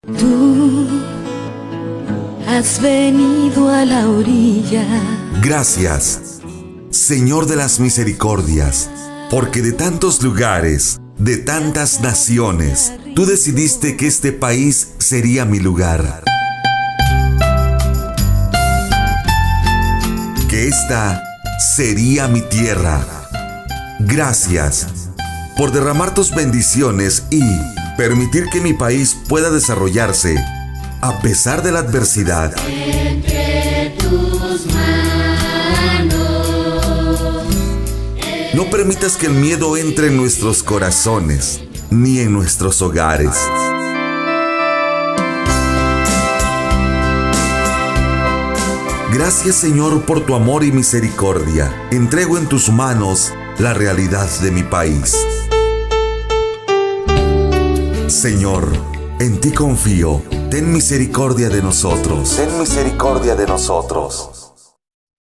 Tú has venido a la orilla. Gracias, Señor de las misericordias, porque de tantos lugares, de tantas naciones, tú decidiste que este país sería mi lugar. Que esta sería mi tierra. Gracias por derramar tus bendiciones y permitir que mi país pueda desarrollarse a pesar de la adversidad. Entre tus manos. No permitas que el miedo entre en nuestros corazones ni en nuestros hogares. Gracias, Señor, por tu amor y misericordia. Entrego en tus manos la realidad de mi país. Señor, en ti confío. Ten misericordia de nosotros. Ten misericordia de nosotros.